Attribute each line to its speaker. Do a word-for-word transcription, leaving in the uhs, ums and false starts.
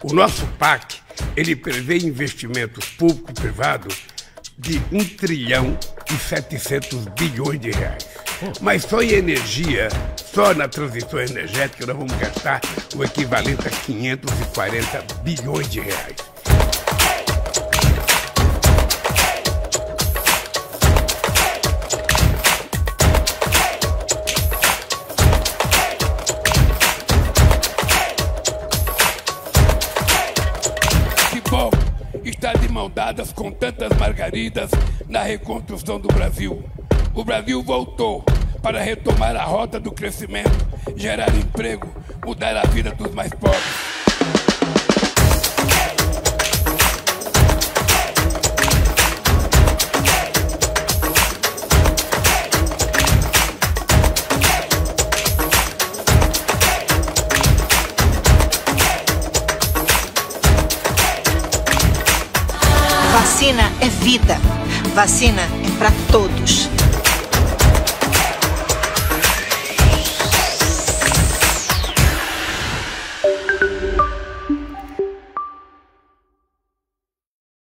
Speaker 1: O nosso P A C, ele prevê investimentos público-privados de um trilhão e setecentos bilhões de reais. Mas só em energia, só na transição energética, nós vamos gastar o equivalente a quinhentos e quarenta bilhões de reais. Que bom estar de mão dadas com tantas margaridas na reconstrução do Brasil. O Brasil voltou para retomar a rota do crescimento, gerar emprego, mudar a vida dos mais pobres.
Speaker 2: Vacina é vida. Vacina é para todos.